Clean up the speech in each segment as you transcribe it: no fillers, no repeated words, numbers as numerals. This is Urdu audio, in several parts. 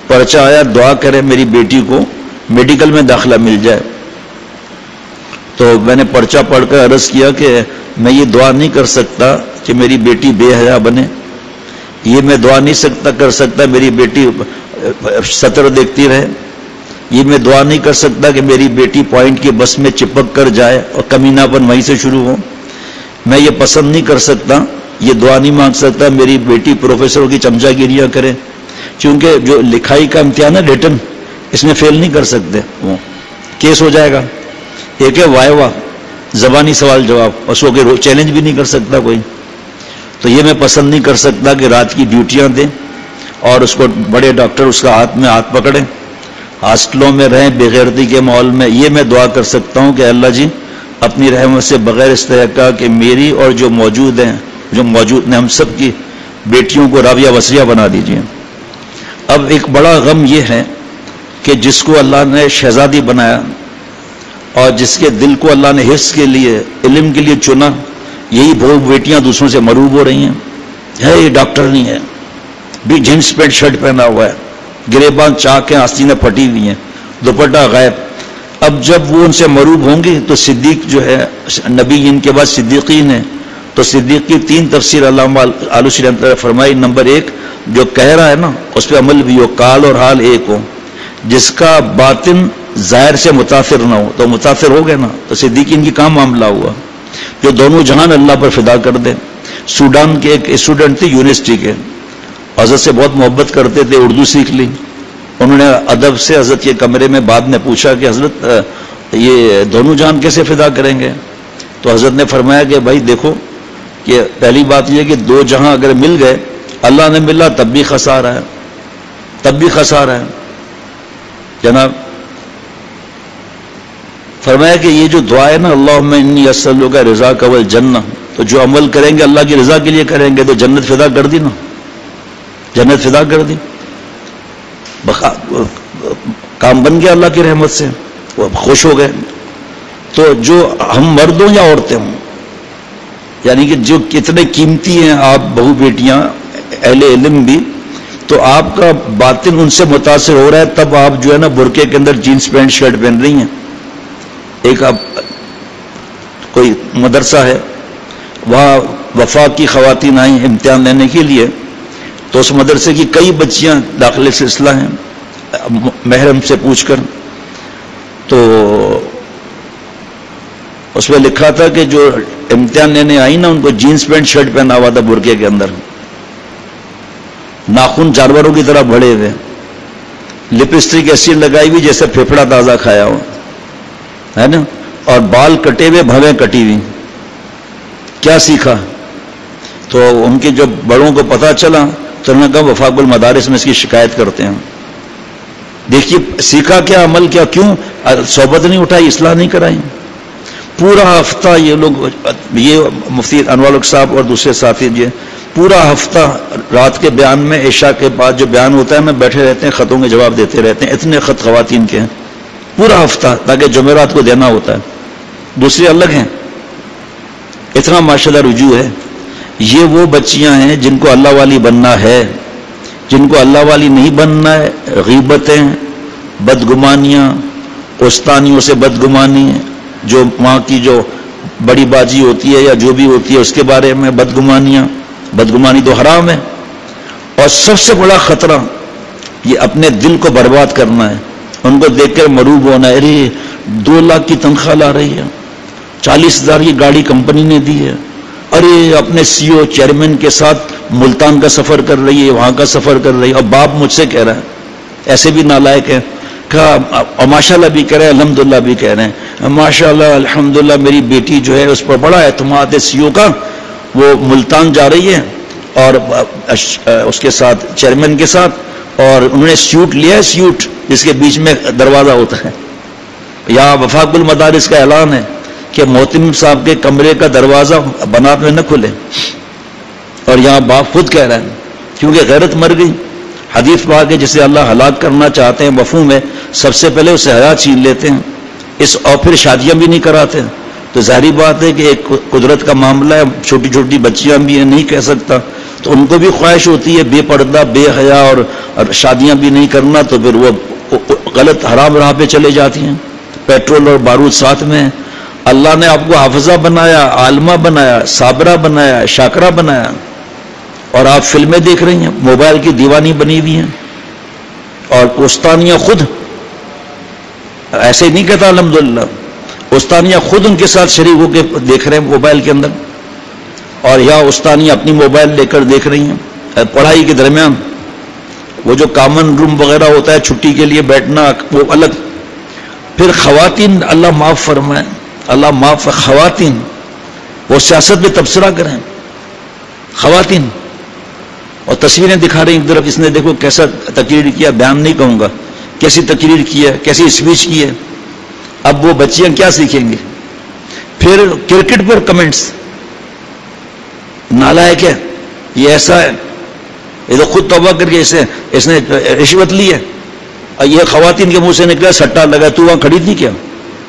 پرچہ آیا دعا کرے میری بیٹی کو میڈیکل میں داخلہ مل جائے. تو میں نے پرچہ پڑھ کر عرض کیا کہ میں یہ دعا نہیں کر سکتا کہ میری بیٹی بے حیا بنے, یہ میں دعا نہیں کر سکتا میری بیٹی سطر دیکھتی رہے, یہ میں دعا نہیں کر سکتا کہ میری بیٹی پوائنٹ کی بس میں چپک کر جائے اور کمینہ پن وہیں سے شروع ہو. میں یہ پسند نہیں کر سکتا, یہ دعا نہیں مانگ سکتا میری بیٹی پروفیسروں کی چمچہ گیریاں کرے, کیونکہ جو لکھائی کا امتحان ہے ریٹن, اس میں فیل نہیں کر سکتے, وہ کیس ہو جائے گا. ایک ہے وائوا زبانی سوال جواب, اس کو چیلنج بھی نہیں کر سکتا کوئی. تو یہ میں پسند نہیں کر سکتا کہ رات کی ڈیوٹیاں دیں اور اس کو بڑے ڈاکٹر اس کا ہاتھ میں ہاتھ پکڑیں, ہاسٹلوں میں رہیں بے غیرتی کے ماحول میں. یہ میں دعا کر سکتا ہوں کہ اللہ جی اپنی رحمت سے بغیر استحقاق کہ میری اور جو موجود ہیں ہم سب کی بیٹیوں کو راویہ وسیعہ بنا دیجیے. اب ایک بڑا غم یہ ہے کہ جس کو اللہ نے شہزادی بنایا اور جس کے دل کو اللہ نے حفظ کے لیے علم کے لیے چنا, یہی بہو بیٹیاں دوسروں سے مروب ہو رہی ہیں. یہ ڈاکٹر نہیں ہے, بھی جینس پینٹ شرٹ پہنا ہوا ہے, گریبان چاک ہیں, آستینیں پھٹی ہوئی ہیں, دوپٹہ غائب. اب جب وہ ان سے مروب ہوں گی تو صدیق جو ہے نبی ان کے بعد صدیقین ہیں, تو صدیق کی 3 تفسیر علامہ آلوسی رحمۃ اللہ فرمائی. نمبر 1 جو کہہ رہا ہے نا اس پہ عمل بھی ہو, قال اور حال ایک ہو, جس کا باطن ظاہر سے متاثر نہ ہو تو متاثر ہو گئے نا. تو صدیقین کی کام معاملہ ہوا جو دونوں جہان اللہ پر فدا کر دے. سوڈان کے ایک اسٹوڈنٹ تھے یونیورسٹی کے, حضرت سے بہت محبت کرتے تھے, اردو سیکھ لی. انہوں نے ادب سے حضرت کے کمرے میں بعد میں پوچھا کہ حضرت یہ دونوں جہان کیسے فدا کریں گے؟ تو حضرت نے فرمایا کہ بھائی دیکھو کہ پہلی بات یہ کہ 2 جہاں اگر مل گئے, اللہ نے ملا تب بھی خسارہ ہے, تب بھی خسارہ ہے. جناب فرمایا کہ یہ جو دعا ہے نا اللہم انی اسألک رضاک والجنہ, تو جو عمل کریں گے اللہ کی رضا کے لیے کریں گے تو جنت فدا کر دی نا, جنت فدا کر دی, کام بن گیا اللہ کی رحمت سے, وہ خوش ہو گئے. تو جو ہم مرد ہوں یا عورتیں ہوں, یعنی کہ جو کتنے قیمتی ہیں آپ بہو بیٹیاں اہل علم بھی, تو آپ کا باطن ان سے متاثر ہو رہا ہے. تب آپ جو ہے نا برقعے کے اندر جینس پینٹ شرٹ پہن رہی ہیں. ایک آپ کوئی مدرسہ ہے, وہاں وفاق کی خواتین آئیں امتحان لینے کے لیے, تو اس مدرسے کی کئی بچیاں داخلے سلسلہ ہیں محرم سے پوچھ کر. تو اس میں لکھا تھا کہ جو امتحان لینے آئی نا ان کو جینس پینٹ شرٹ پہنا ہوا تھا برقعے کے اندر, ناخن جانوروں کی طرح بڑے ہوئے, لپسٹک ایسی لگائی ہوئی جیسے پھیپھڑا تازہ کھایا ہو ہے نا, اور بال کٹے ہوئے بھویں کٹی ہوئی. کیا سیکھا؟ تو ان کے جو بڑوں کو پتا چلا تو انہوں نے کہا وفاق المدارس میں اس کی شکایت کرتے ہیں. دیکھیے سیکھا کیا, عمل کیا, کیوں صحبت نہیں اٹھائی, اصلاح نہیں کرائی. پورا ہفتہ یہ لوگ, یہ مفتی انوار الحق صاحب اور دوسرے ساتھی جی پورا ہفتہ رات کے بیان میں عشاء کے بعد جو بیان ہوتا ہے نا بیٹھے رہتے ہیں, خطوں کے جواب دیتے رہتے ہیں. اتنے خط خواتین کے ہیں پورا ہفتہ, تاکہ جمعرات کو دینا ہوتا ہے. دوسرے الگ ہیں, اتنا ماشاءاللہ رجوع ہے. یہ وہ بچیاں ہیں جن کو اللہ والی بننا ہے. جن کو اللہ والی نہیں بننا ہے, غیبتیں, بدگمانیاں, استانیوں سے بدگمانی, جو وہاں کی جو بڑی بازی ہوتی ہے یا جو بھی ہوتی ہے اس کے بارے میں بدگمانیاں, بدگمانی تو حرام ہے. اور سب سے بڑا خطرہ یہ اپنے دل کو برباد کرنا ہے. ان کو دیکھ کر مروب ہونا ہے, ارے 2 لاکھ کی تنخواہ لا رہی ہے, 40,000 کی گاڑی کمپنی نے دی ہے, ارے اپنے سی او چیئرمین کے ساتھ ملتان کا سفر کر رہی ہے, وہاں کا سفر کر رہی ہے. اور باپ مجھ سے کہہ رہا ہے, ایسے بھی نالائق ہے, کہا اور ماشاءاللہ بھی کہہ رہے ہیں, الحمدللہ بھی کہہ رہے ہیں, ماشاءاللہ الحمدللہ میری بیٹی جو ہے اس پر بڑا اعتماد ہے سی او کا, وہ ملتان جا رہی ہے اور اس کے ساتھ چیئرمین کے ساتھ, اور انہوں نے سیوٹ لیا ہے, سیوٹ جس کے بیچ میں دروازہ ہوتا ہے. یہاں وفاق المدارس کا اعلان ہے کہ محتم صاحب کے کمرے کا دروازہ بنات میں نہ کھلے. اور یہاں باپ خود کہہ رہا ہے کیونکہ غیرت مر گئی. حدیث پاک ہے جسے اللہ ہلاک کرنا چاہتے ہیں مفہوم ہے سب سے پہلے اسے حیات چھین لیتے ہیں, اور پھر شادیاں بھی نہیں کراتے. تو ظاہری بات ہے کہ ایک قدرت کا معاملہ ہے, چھوٹی چھوٹی بچیاں بھی ہیں, نہیں کہہ سکتا. تو ان کو بھی خواہش ہوتی ہے بے پردہ, بے حیا اور اور شادیاں بھی نہیں کرنا تو پھر وہ غلط حرام راہ پہ چلے جاتی ہیں. پیٹرول اور بارود ساتھ میں ہے. اللہ نے آپ کو حافظہ بنایا، عالمہ بنایا، صابرہ بنایا، شاکرہ بنایا، اور آپ فلمیں دیکھ رہی ہیں، موبائل کی دیوانی بنی ہوئی ہیں. اور استانیہ خود ایسے نہیں کہتا الحمدللہ، استانیہ خود ان کے ساتھ شریک ہو کے دیکھ رہے ہیں موبائل کے اندر، اور یا استانیہ اپنی موبائل لے کر دیکھ رہی ہیں پڑھائی کے درمیان. وہ جو کامن روم وغیرہ ہوتا ہے چھٹی کے لیے بیٹھنا وہ الگ. پھر خواتین اللہ معاف فرمائے، اللہ معاف. خواتین وہ سیاست میں تبصرہ کریں، خواتین، اور تصویریں دکھا رہی ایک طرف، اس نے دیکھو کیسا تقریر کیا، بیان نہیں کہوں گا، کیسی تقریر کی ہے، کیسی اسپیچ کی ہے. اب وہ بچیاں کیا سیکھیں گے؟ پھر کرکٹ پر کمنٹس، نالائق ہے، یہ ایسا ہے، یہ تو خود توبہ کر کے اس نے رشوت لی ہے. اور یہ خواتین کے منہ سے نکلا سٹا لگا، تو وہاں کھڑی تھی کیا؟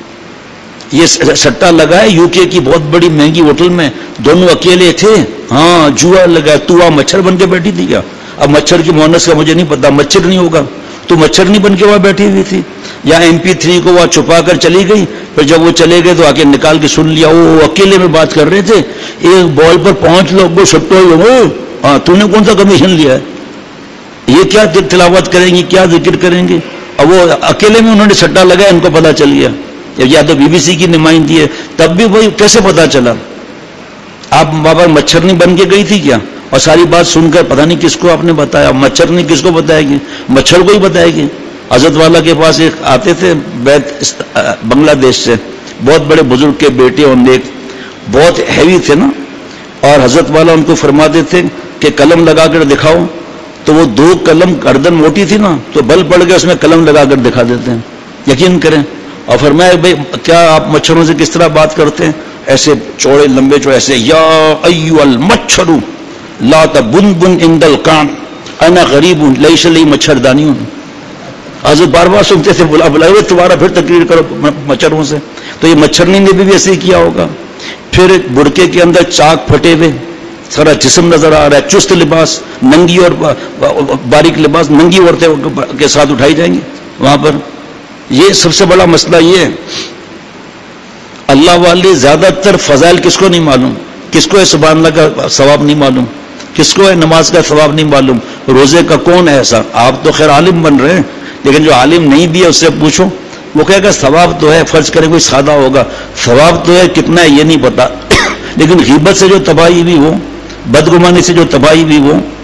یہ سٹا لگا ہے یو کے کی بہت بڑی مہنگی ہوٹل میں، دونوں اکیلے تھے، ہاں جوا لگا، تو وہاں مچھر بن کے بیٹھی تھی کیا؟ اب مچھر کی مونس کا مجھے نہیں پتا، مچھر نہیں ہوگا، تو مچھر نہیں بن کے وہاں بیٹھی ہوئی تھی. یا MP3 کو وہاں چھپا کر چلی گئی، پھر جب وہ چلے گئے تو آ کے نکال کے سن لیا، وہ اکیلے میں بات کر رہے تھے، ایک بال پر 5 لوگ کو سٹو ہوئے، ہاں تو نے کون سا کمیشن لیا ہے؟ یہ کیا تلاوت کریں گی، کیا ذکر کریں گے؟ اب وہ اکیلے میں انہوں نے سٹا لگایا، ان کو پتا چل گیا. یا تو BBC کی نمائندگی ہے، تب بھی وہی کیسے پتا چلا؟ آپ بابا مچھر نہیں بن کے گئی تھی کیا؟ اور ساری بات سن کر پتہ نہیں کس کو آپ نے بتایا، مچھر نہیں کس کو بتائے گی، مچھر کو ہی بتائے گی. حضرت والا کے پاس ایک آتے تھے بیت بنگلہ دیش سے، بہت بڑے بزرگ کے بیٹے، اور نیک بہت ہیوی تھے نا، اور حضرت والا ان کو فرماتے تھے کہ قلم لگا کر دکھاؤ، تو وہ 2 قلم گردن موٹی تھی نا، تو بل پڑ گیا، اس میں قلم لگا کر دکھا دیتے ہیں، یقین کریں. اور فرمایا بھائی کیا آپ مچھروں سے کس طرح بات کرتے ہیں؟ ایسے چوڑے لمبے چوڑے، ایسے یا ایو المچھر لا تبنبن عند القان انا غریب لیس لی مچھردانی. حضرت بار بار سنتے تھے، بلا تمہارا پھر تقریر کرو مچھروں سے. تو یہ مچھرنی نے بھی ایسے ہی کیا ہوگا. پھر بڑکے کے اندر چاک پھٹے ہوئے، سارا جسم نظر آ رہا ہے، چست لباس، ننگی اور باریک لباس، ننگی عورتیں کے ساتھ اٹھائی جائیں گی وہاں پر. یہ سب سے بڑا مسئلہ یہ ہے. اللہ والے زیادہ تر فضائل کس کو نہیں معلوم؟ کس کو ہے سبحان اللہ کا ثواب نہیں معلوم؟ کس کو ہے نماز کا ثواب نہیں معلوم؟ روزے کا کون ہے ایسا؟ آپ تو خیر عالم بن رہے ہیں، لیکن جو عالم نہیں بھی ہے اس سے پوچھو، وہ کہے گا ثواب تو ہے، فرض کرے کوئی سادہ ہوگا، ثواب تو ہے، کتنا ہے یہ نہیں پتا. لیکن غیبت سے جو تباہی ہوئی وہ، بدگمانی سے جو تباہی ہوئی وہ،